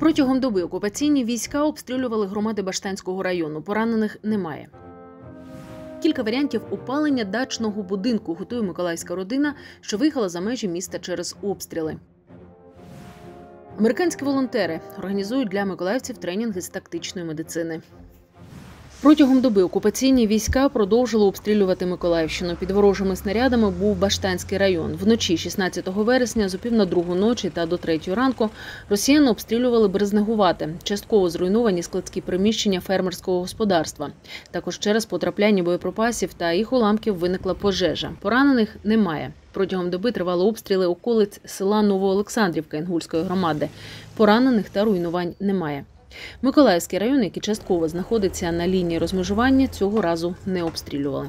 Протягом доби окупаційні війська обстрілювали громади Баштанського району. Поранених немає. Кілька варіантів опалення дачного будинку готує миколаївська родина, що виїхала за межі міста через обстріли. Американські волонтери організують для миколаївців тренінги з тактичної медицини. Протягом доби окупаційні війська продовжили обстрілювати Миколаївщину. Під ворожими снарядами був Баштанський район. Вночі 16 вересня з опів на 2 ночі та до 3 ранку росіяни обстрілювали Березнегувате. Частково зруйновані складські приміщення фермерського господарства. Також через потрапляння боєприпасів та їх уламків виникла пожежа. Поранених немає. Протягом доби тривали обстріли околиць села Новоолександрівка Інгульської громади. Поранених та руйнувань немає. Миколаївський район, який частково знаходиться на лінії розмежування, цього разу не обстрілювали.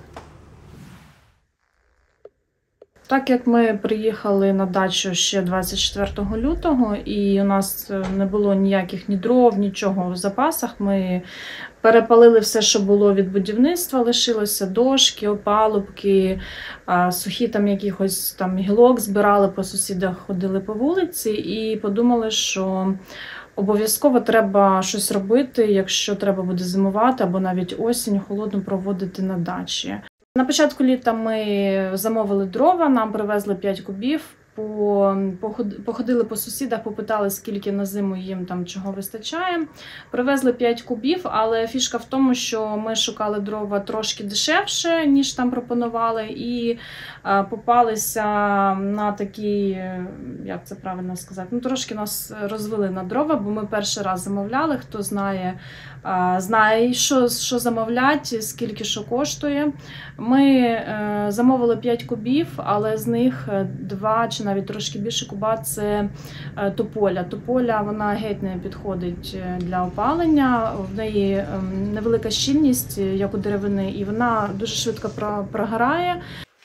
Так як ми приїхали на дачу ще 24 лютого і у нас не було ніяких ні дров, нічого в запасах, ми перепалили все, що було від будівництва, лишилося дошки, опалубки, сухі там якихось там гілок збирали по сусідах, ходили по вулиці і подумали, що обов'язково треба щось робити, якщо треба буде зимувати або навіть осінь холодно проводити на дачі. На початку літа ми замовили дрова, нам привезли 5 кубів, походили по сусідах, попитали, скільки на зиму їм там чого вистачає. Привезли 5 кубів, але фішка в тому, що ми шукали дрова трошки дешевше, ніж там пропонували, і попалися на такі, як це правильно сказати, ну трошки нас розвели на дрова, бо ми перший раз замовляли, хто знає, що замовляти, скільки що коштує. Ми замовили 5 кубів, але з них 2 чи навіть трошки більше куба – це тополя. Тополя, вона геть не підходить для опалення, в неї невелика щільність, як у деревини, і вона дуже швидко прогорає.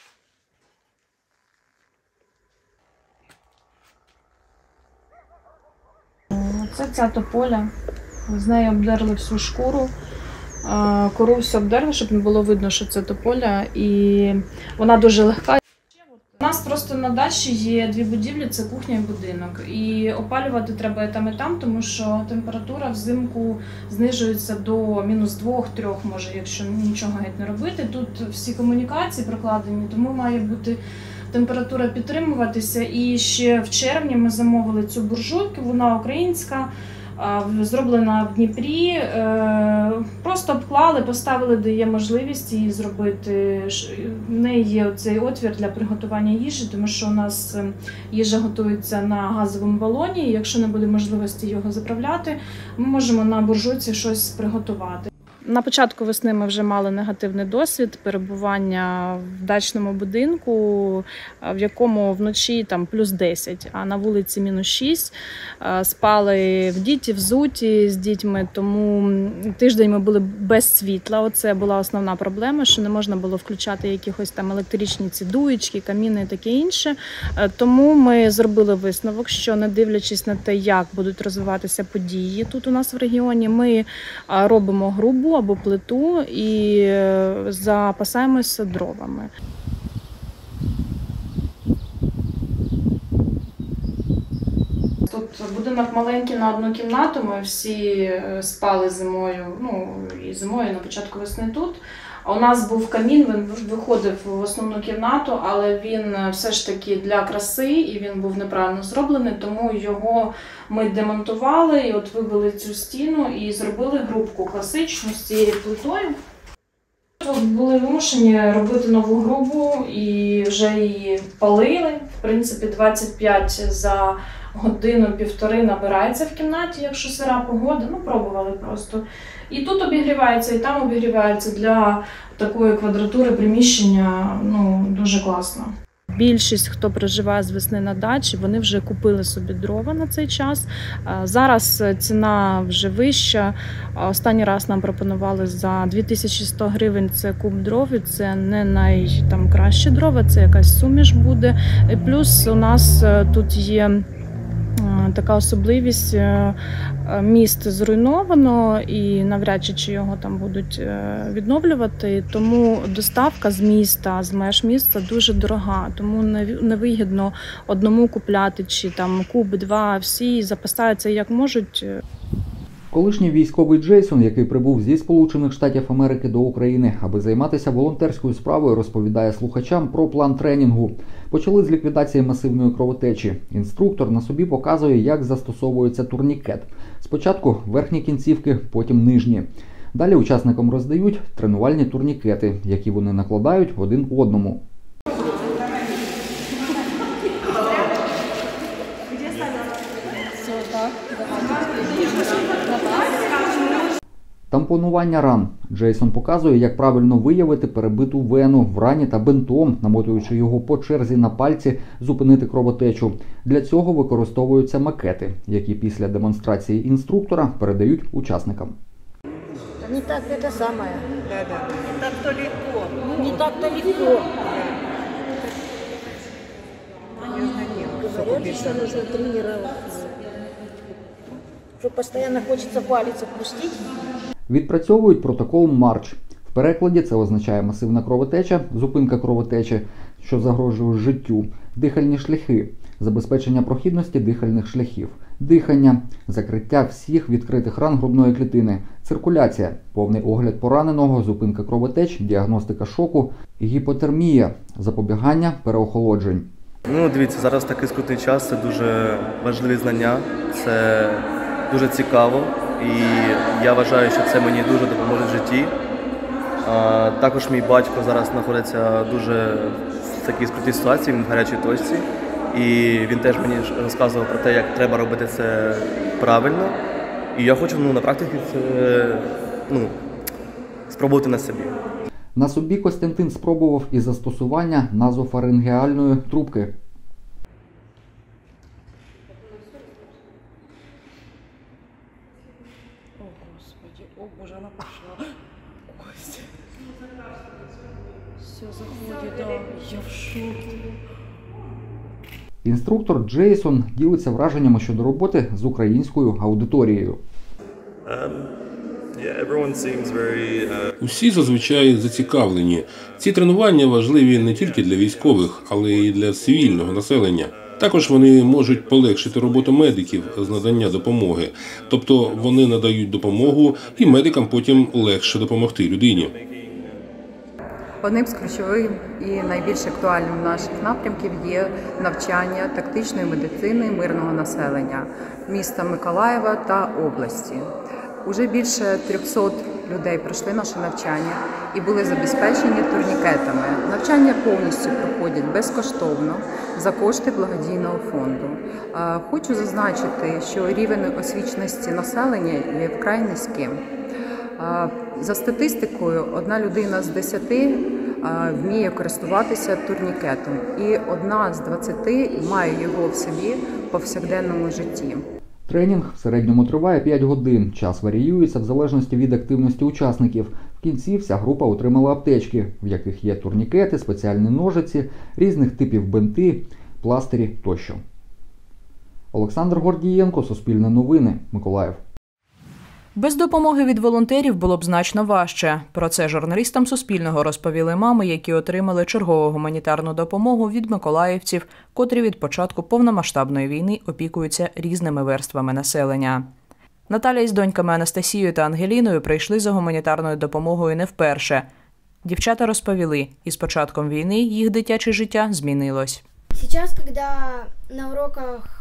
Це ця тополя. З нею обдерли всю шкуру. Кору все обдерли, щоб не було видно, що це тополя. І вона дуже легка. У нас просто на дачі є 2 будівлі, це кухня і будинок. І опалювати треба і там, тому що температура взимку знижується до -2-3, може, якщо нічого геть не робити. Тут всі комунікації прокладені, тому має бути температура підтримуватися. І ще в червні ми замовили цю буржуйку, вона українська, зроблена в Дніпрі. Просто обклали, поставили, де є можливість її зробити. В неї є цей отвір для приготування їжі, тому що у нас їжа готується на газовому балоні, і якщо не буде можливості його заправляти, ми можемо на буржуйці щось приготувати. На початку весни ми вже мали негативний досвід перебування в дачному будинку, в якому вночі там +10, а на вулиці -6. Спали в діті, взуті з дітьми, тому тиждень ми були без світла. Оце була основна проблема, що не можна було включати якихось там електричні ці дуєчки, каміни і таке інше. Тому ми зробили висновок, що не дивлячись на те, як будуть розвиватися події тут у нас в регіоні, ми робимо грубу або плиту і запасаємося дровами. Тут будинок маленький на 1 кімнату, ми всі спали зимою, і зимою, на початку весни тут. У нас був камін, він виходив в основну кімнату, але він все ж таки для краси, і він був неправильно зроблений, тому його ми демонтували, і от вибили цю стіну і зробили грубку класичну з цією плитою. Були вимушені робити нову грубу і вже її палили. В принципі, 25 за годину-півтори набирається в кімнаті, якщо сира погода, пробували просто. І тут обігрівається, і там обігрівається. Для такої квадратури приміщення дуже класно. Більшість, хто проживає з весни на дачі, вони вже купили собі дрова на цей час. Зараз ціна вже вища. Останній раз нам пропонували за 2100 гривень це куб дров, і це не найкращі дрова, це якась суміш буде. Плюс у нас тут є така особливість. Міст зруйновано і навряд чи його там будуть відновлювати, тому доставка з міста, з меж міста дуже дорога, тому невигідно одному купляти чи там куб-два, всі запасаються як можуть. Колишній військовий Джейсон, який прибув зі Сполучених Штатів Америки до України, аби займатися волонтерською справою, розповідає слухачам про план тренінгу. Почали з ліквідації масивної кровотечі. Інструктор на собі показує, як застосовується турнікет. Спочатку верхні кінцівки, потім нижні. Далі учасникам роздають тренувальні турнікети, які вони накладають один одному. Тампонування ран. Джейсон показує, як правильно виявити перебиту вену в рані та бинтом, намотуючи його по черзі на пальці, зупинити кровотечу. Для цього використовуються макети, які після демонстрації інструктора передають учасникам. Не так это самое. Да-да. Не так-то легко. Не так-то легко. Понятно, Говорят, что нужно тренироваться. Что постоянно хочется палец отпустить. Відпрацьовують протокол Марч. В перекладі це означає масивна кровотеча, зупинка кровотечі, що загрожує життю, дихальні шляхи, забезпечення прохідності дихальних шляхів, дихання, закриття всіх відкритих ран грудної клітини, циркуляція, повний огляд пораненого, зупинка кровотеч, діагностика шоку, гіпотермія, запобігання переохолоджень. Дивіться, зараз такий скрутний час, це дуже важливі знання, це дуже цікаво і я вважаю, що це мені дуже допоможе в житті. Також мій батько зараз знаходиться дуже в такій скрутній ситуації, він в гарячій точці. І він теж мені розказував про те, як треба робити це правильно. І я хочу на практиці це спробувати на собі. На собі Костянтин спробував і застосування назофарингеальної трубки. О, Господи, о Боже, она пошла. Костя. Все заходит, да, я в шоке. Інструктор Джейсон ділиться враженнями щодо роботи з українською аудиторією. Усі зазвичай зацікавлені. Ці тренування важливі не тільки для військових, але й для цивільного населення. Також вони можуть полегшити роботу медиків з надання допомоги. Тобто вони надають допомогу і медикам потім легше допомогти людині. Одним з ключових і найбільш актуальним наших напрямків є навчання тактичної медицини мирного населення міста Миколаєва та області. Уже більше 300 людей пройшли наше навчання і були забезпечені турнікетами. Навчання повністю проходять безкоштовно за кошти благодійного фонду. Хочу зазначити, що рівень освіченості населення є вкрай низьким. За статистикою, 1 людина з 10 вміє користуватися турнікетом, і 1 з 20 має його в собі в повсякденному житті. Тренінг в середньому триває 5 годин. Час варіюється в залежності від активності учасників. В кінці вся група отримала аптечки, в яких є турнікети, спеціальні ножиці, різних типів бинти, пластирі тощо. Олександр Гордієнко, Суспільне новини, Миколаїв. Без допомоги від волонтерів було б значно важче. Про це журналістам Суспільного розповіли мами, які отримали чергову гуманітарну допомогу від миколаївців, котрі від початку повномасштабної війни опікуються різними верствами населення. Наталя із доньками Анастасією та Ангеліною прийшли за гуманітарною допомогою не вперше. Дівчата розповіли, із початком війни їх дитяче життя змінилось. Зараз, коли на уроках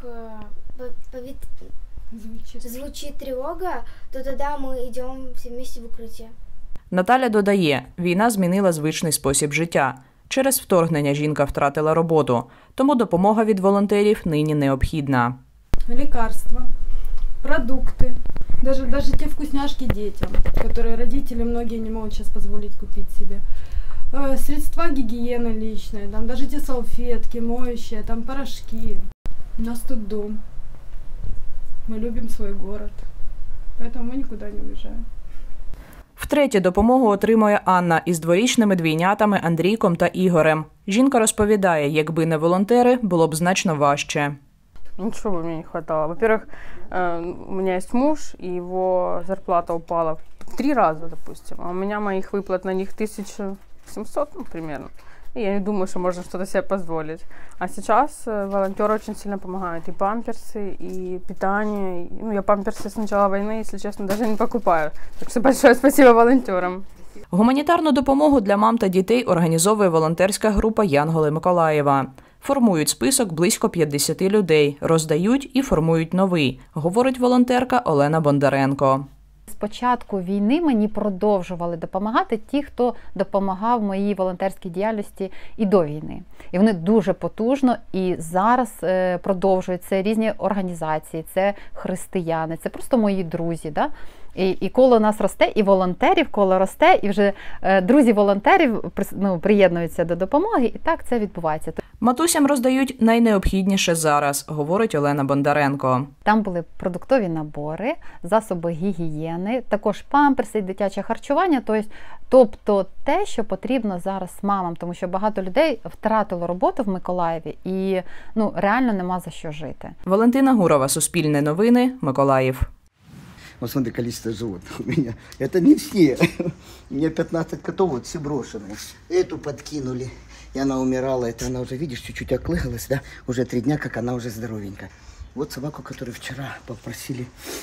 звучит тривога, то тогда мы идем все вместе в укриття. Наталя додає, війна змінила звичний спосіб життя. Через вторгнення жінка втратила роботу, тому допомога від волонтерів нині необхідна. Лекарства, продукты, даже те вкусняшки детям, которые родители многие не могут сейчас позволить купить себе. Средства гигиены личные, там даже те салфетки, моющие, там порошки. У нас тут дом. Мы любим свой город, поэтому мы никуда не уезжаем. Втретє допомогу отримує Анна із дворічними двійнятами Андрійком та Ігорем. Жінка розповідає, якби не волонтери, було б значно важче. Ничего мне не хватало. Во-первых, у меня есть муж, и его зарплата упала в 3 раза, допустим. А у меня моих выплат на них 1700, ну, примерно. И я не думаю, что можно что-то себе позволить. А сейчас волонтеры очень сильно помогают. И памперсы, и питание. Ну, я памперсы с начала войны, если честно, даже не покупаю. Так что большое спасибо волонтерам. Гуманітарну допомогу для мам та дітей організовує волонтерська група «Янголи Миколаєва». Формують список близько 50 людей, роздають і формують новий, говорить волонтерка Олена Бондаренко. З початку війни мені продовжували допомагати ті, хто допомагав моїй волонтерській діяльності і до війни. І вони дуже потужно і зараз продовжують. Це різні організації, це християни, це просто мої друзі. Да? І коло нас росте, і волонтерів коло росте, і вже друзі волонтерів приєднуються до допомоги, і так це відбувається. Матусям роздають найнеобхідніше зараз, говорить Олена Бондаренко. Там були продуктові набори, засоби гігієни, також памперси, дитяче харчування, тобто те, що потрібно зараз мамам, тому що багато людей втратило роботу в Миколаєві і реально нема за що жити. Валентина Гурова, Суспільне новини, Миколаїв. Вот смотри, количество животных у меня. Это не все. У меня 15 котов, вот все брошенные. Эту подкинули, и она умирала. Это она уже, видишь, чуть-чуть оклыгалась, да? Уже 3 дня, как она уже здоровенькая. Вот собаку, которую вчера попросили,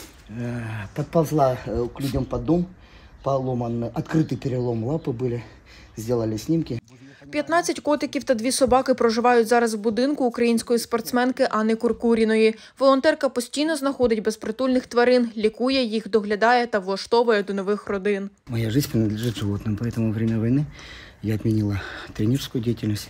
подползла к людям под дом, поломан, открытый перелом лапы были, сделали снимки. 15 котиків та 2 собаки проживають зараз в будинку української спортсменки Анни Куркуріної. Волонтерка постійно знаходить безпритульних тварин, лікує їх, доглядає та влаштовує до нових родин. Моя жизнь принадлежит животным, поэтому во время войны я отменила тренерскую деятельность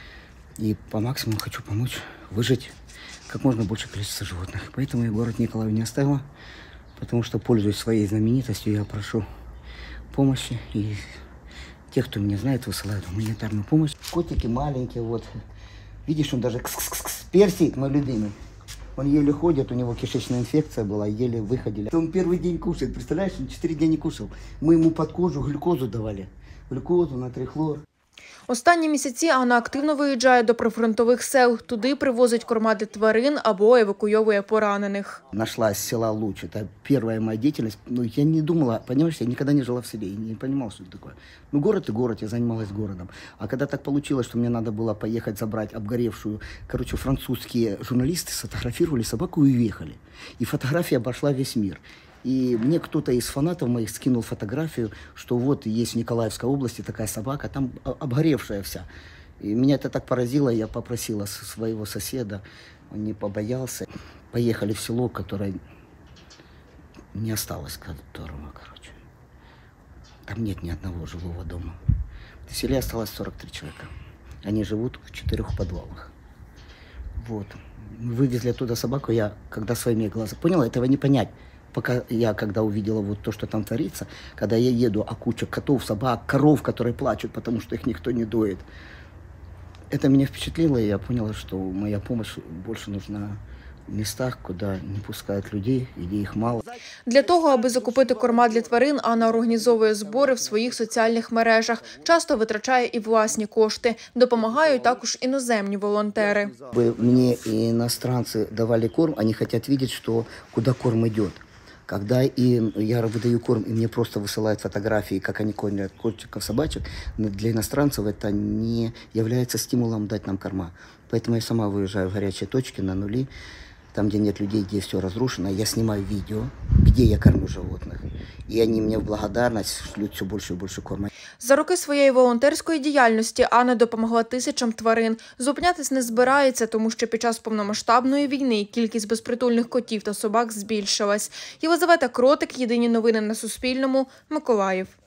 и по максимуму хочу помочь выжить как можно больше количества животных. Поэтому я город Николаев не оставила, потому что, пользуясь своей знаменитостью, я прошу помощи и тех, кто меня знает, высылают гуманитарную помощь. Котики маленькие, вот. Видишь, он даже персик мой любимый. Он еле ходит, у него кишечная инфекция была, еле выходили. Он первый день кушает, представляешь, он 4 дня не кушал. Мы ему под кожу глюкозу давали. Глюкозу, натрий хлор. Останні місяці Анна активно виїжджає до прифронтових сел. Туди привозить корма для тварин або евакуйовує поранених. Нашла из села Луч. Это первая моя деятельность. Я не думала, понимаешь, я никогда не жила в селе, не понимала, что это такое. Город и город, я занималась городом. А когда так получилось, что мне надо было поехать забрать обгоревшую, французские журналисты сфотографировали собаку и уехали. И фотография обошла весь мир. И мне кто-то из фанатов моих скинул фотографию, что вот есть в Николаевской области такая собака, там обгоревшая вся. И меня это так поразило, я попросила своего соседа, он не побоялся. Поехали в село, которое не осталось которого, короче. Там нет ни одного жилого дома. В селе осталось 43 человека. Они живут в 4 подвалах. Вот. Мы вывезли оттуда собаку, я когда своими глазами поняла, этого не понять. Пока я, когда увидела вот то, что там творится, когда я еду, а куча котов, собак, коров, которые плачут, потому что их никто не доит. Это меня впечатлило, и я поняла, что моя помощь больше нужна в містах, куди не пускають людей, і де їх мало. Для того, аби закупити корма для тварин, Анна організовує збори в своїх соціальних мережах. Часто витрачає і власні кошти. Допомагають також іноземні волонтери. Мені іностранці давали корм, вони хочуть бачити, куди корм йде. Когда я выдаю корм, и мне просто высылают фотографии, как они кормят котиков, собачек, для иностранцев это не является стимулом дать нам корма. Поэтому я сама выезжаю в горячие точки, на нули, там, где нет людей, где все разрушено. Я снимаю видео, где я кормлю животных. И они мне в благодарность шлют все больше и больше корма. За роки своєї волонтерської діяльності Анна допомогла тисячам тварин. Зупинятись не збирається, тому що під час повномасштабної війни кількість безпритульних котів та собак збільшилась. Єлизавета Кротик, Єдині новини на Суспільному, Миколаїв.